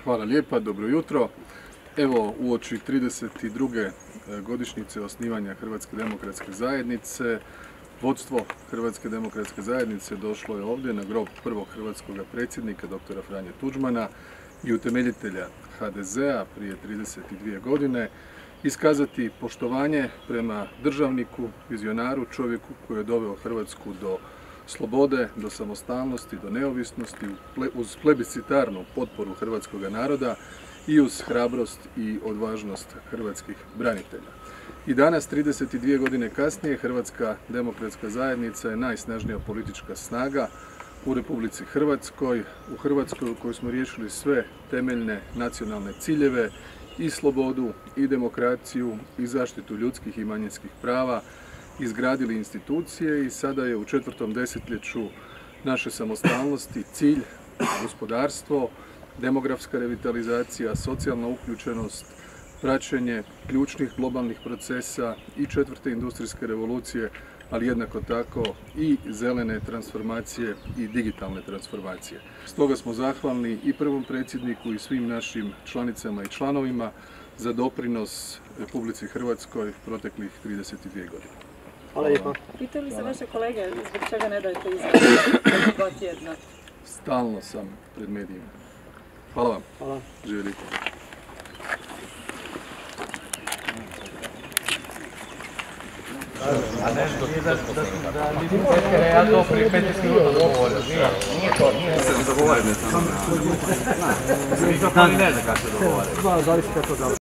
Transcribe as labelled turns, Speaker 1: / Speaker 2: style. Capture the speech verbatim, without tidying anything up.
Speaker 1: Hvala lijepa, dobro jutro. Evo, uoči trideset druge godišnjice osnivanja Hrvatske demokratske zajednice, vodstvo Hrvatske demokratske zajednice došlo je ovdje na grob prvog hrvatskog predsjednika, doktora Franje Tuđmana i utemeljitelja ha de zea prije trideset dvije godine, iskazati poštovanje prema državniku, vizionaru, čovjeku koji je doveo Hrvatsku do slobode, do samostalnosti, do neovisnosti, uz plebiscitarnu potporu hrvatskog naroda i uz hrabrost i odvažnost hrvatskih branitelja. I danas, trideset dvije godine kasnije, Hrvatska demokratska zajednica je najsnažnija politička snaga u Republici Hrvatskoj, u Hrvatskoj u kojoj smo riješili sve temeljne nacionalne ciljeve, i slobodu, i demokraciju, i zaštitu ljudskih i manjinskih prava, izgradili institucije i sada je u četvrtom desetljeću naše samostalnosti cilj gospodarstvo, demografska revitalizacija, socijalna uključenost, praćenje ključnih globalnih procesa i četvrte industrijske revolucije, ali jednako tako i zelene transformacije i digitalne transformacije. Stoga smo zahvalni i prvom predsjedniku i svim našim članicama i članovima za doprinos Republici Hrvatskoj proteklih trideset dvije godine.
Speaker 2: Hvala lijepo.
Speaker 3: Pitaju li se vaše kolege zbog čega ne dajete izjave dva tjedna?
Speaker 1: Stalno sam pred medijima. Hvala vam.
Speaker 2: Hvala.
Speaker 1: Živjeli.
Speaker 4: A nešto da, da, da, da, ja to prije petnaest minuta dogovorio. Nije to, nije to. Se dogovorio ne sam. Znam, ne znam kako se dogovorio.
Speaker 2: Znam, da li se kako dobro.